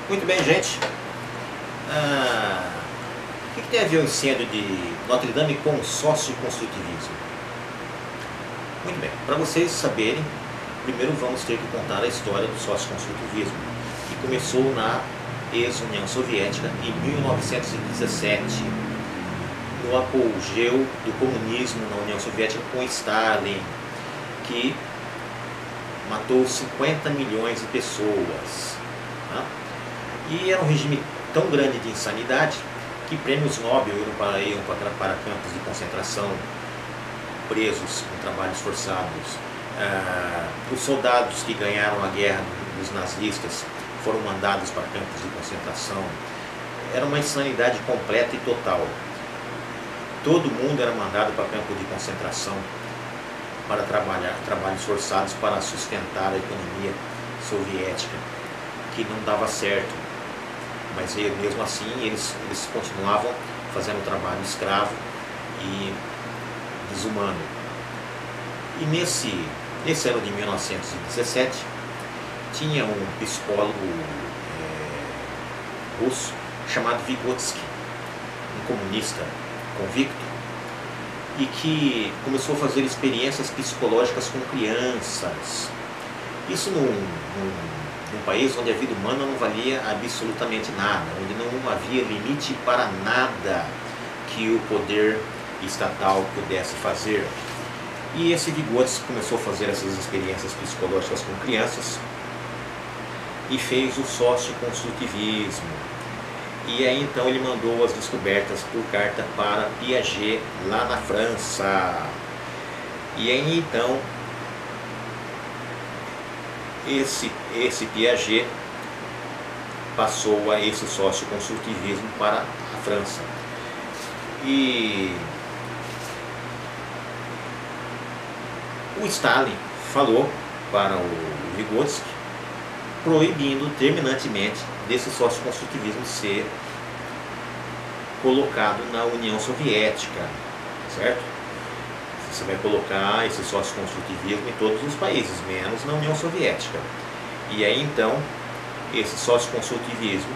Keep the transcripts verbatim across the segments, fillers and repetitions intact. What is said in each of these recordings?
Muito bem, gente. Ah, o que, que tem a ver o incêndio de Notre Dame com o sócio-construtivismo? Muito bem, para vocês saberem, primeiro vamos ter que contar a história do sócio-construtivismo, que começou na ex-União Soviética em mil novecentos e dezessete, no apogeu do comunismo na União Soviética com Stalin, que matou cinquenta milhões de pessoas. Tá? E era um regime tão grande de insanidade que prêmios Nobel iam para, iam para, para campos de concentração, presos com trabalhos forçados. Ah, os soldados que ganharam a guerra dos nazistas foram mandados para campos de concentração. Era uma insanidade completa e total. Todo mundo era mandado para campo de concentração para trabalhar, trabalhos forçados para sustentar a economia soviética, que não dava certo. Mas mesmo assim eles, eles continuavam fazendo trabalho escravo e desumano. E nesse, nesse ano de mil novecentos e dezessete, tinha um psicólogo é, russo chamado Vygotsky, um comunista convicto, e que começou a fazer experiências psicológicas com crianças. Isso num, num, num país onde a vida humana não valia absolutamente nada, onde não havia limite para nada que o poder estatal pudesse fazer. E esse Vygotsky começou a fazer essas experiências psicológicas com crianças e fez o sócio-construtivismo. E aí então ele mandou as descobertas por carta para Piaget, lá na França. E aí então esse, esse Piaget passou a esse sócio-construtivismo para a França. E o Stalin falou para o Vygotsky, proibindo terminantemente desse sócio-construtivismo ser colocado na União Soviética, certo? Você vai colocar esse sócio-construtivismo em todos os países, menos na União Soviética. E aí então, esse sócio-construtivismo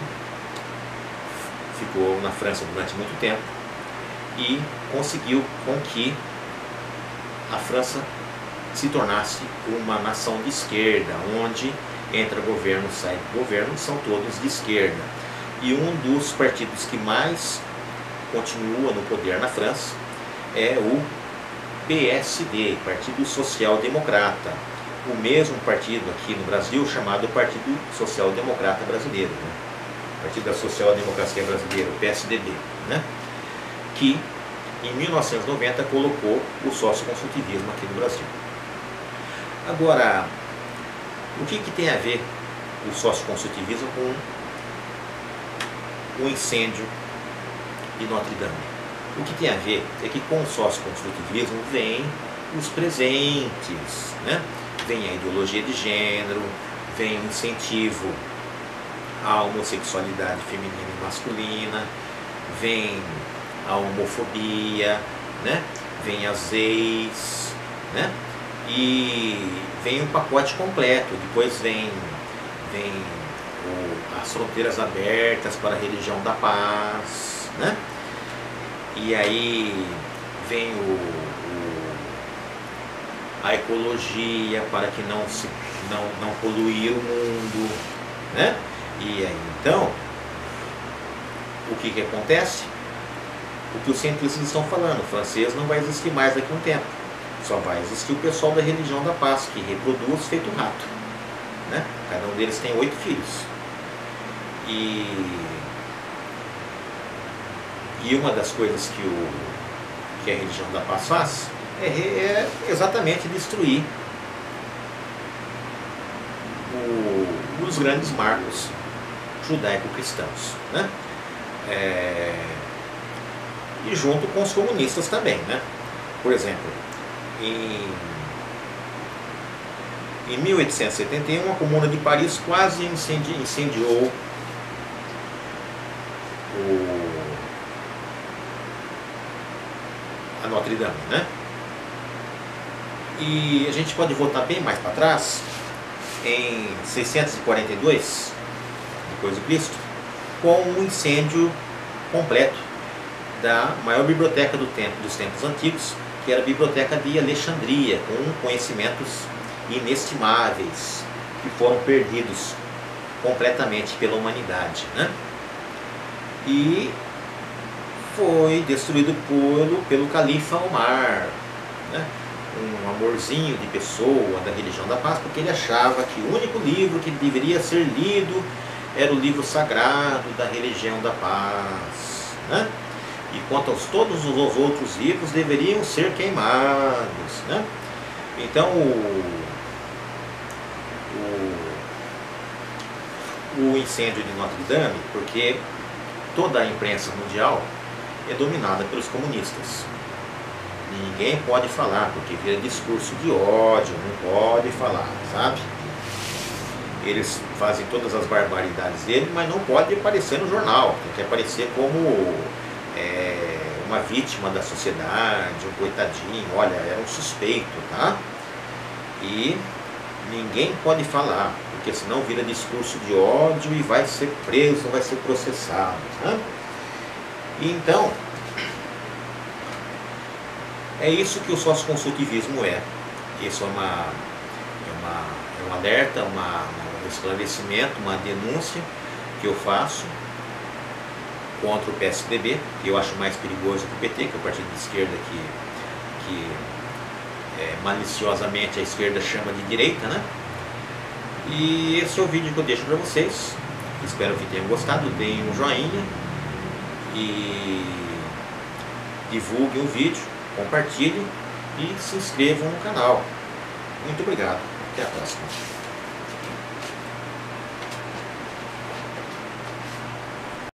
ficou na França durante muito tempo e conseguiu com que a França se tornasse uma nação de esquerda, onde entra governo, sai governo, são todos de esquerda. E um dos partidos que mais continua no poder na França é o P S D, Partido Social Democrata, o mesmo partido aqui no Brasil chamado Partido Social Democrata Brasileiro, né? Partido da Social Democracia Brasileira, o P S D B, né? Que em mil novecentos e noventa colocou o sócio-construtivismo aqui no Brasil. Agora, o que, que tem a ver o sócio-construtivismo com o incêndio de Notre Dame? O que tem a ver é que com o sócio-construtivismo vem os presentes, né? Vem a ideologia de gênero, vem o incentivo à homossexualidade feminina e masculina, vem a homofobia, né? Vem as ex, né? E vem um pacote completo. Depois vem, vem o, as fronteiras abertas para a religião da paz, né? E aí vem o, o, a ecologia para que não, se, não, não poluir o mundo, né? E aí então, o que, que acontece? O que os cientistas estão falando, o francês não vai existir mais daqui a um tempo. Só vai existir o pessoal da religião da paz, que reproduz feito rato, né? Cada um deles tem oito filhos. E, e uma das coisas que, o, que a religião da paz faz é, é exatamente destruir o, os grandes marcos judaico-cristãos, né? É, e junto com os comunistas também, né? Por exemplo, Em, em mil oitocentos e setenta e um, a Comuna de Paris quase incendi, incendiou o, a Notre Dame, né? E a gente pode voltar bem mais para trás, em seiscentos e quarenta e dois depois do Cristo, com um incêndio completo da maior biblioteca do tempo, dos tempos antigos, que era a Biblioteca de Alexandria, com conhecimentos inestimáveis, que foram perdidos completamente pela humanidade, né? E foi destruído por, pelo califa Omar, né? Um amorzinho de pessoa da religião da paz, porque ele achava que o único livro que deveria ser lido era o livro sagrado da religião da paz, né? E quanto aos todos os outros livros deveriam ser queimados, né? Então o, o, o incêndio de Notre Dame, porque toda a imprensa mundial é dominada pelos comunistas. Ninguém pode falar, porque vira discurso de ódio, não pode falar, sabe? Eles fazem todas as barbaridades dele, mas não pode aparecer no jornal, tem que aparecer como é, uma vítima da sociedade, um coitadinho, olha, era um suspeito, tá? E ninguém pode falar, porque senão vira discurso de ódio e vai ser preso, vai ser processado, tá? E então, é isso que o socioconsultivismo é. Isso é, uma, é, uma, é um alerta, uma, um esclarecimento, uma denúncia que eu faço contra o P S D B, que eu acho mais perigoso que o P T, que é o partido de esquerda que, que é, maliciosamente a esquerda chama de direita, né? E esse é o vídeo que eu deixo para vocês. Espero que tenham gostado. Deem um joinha e divulguem o vídeo, compartilhem e se inscrevam no canal. Muito obrigado. Até a próxima.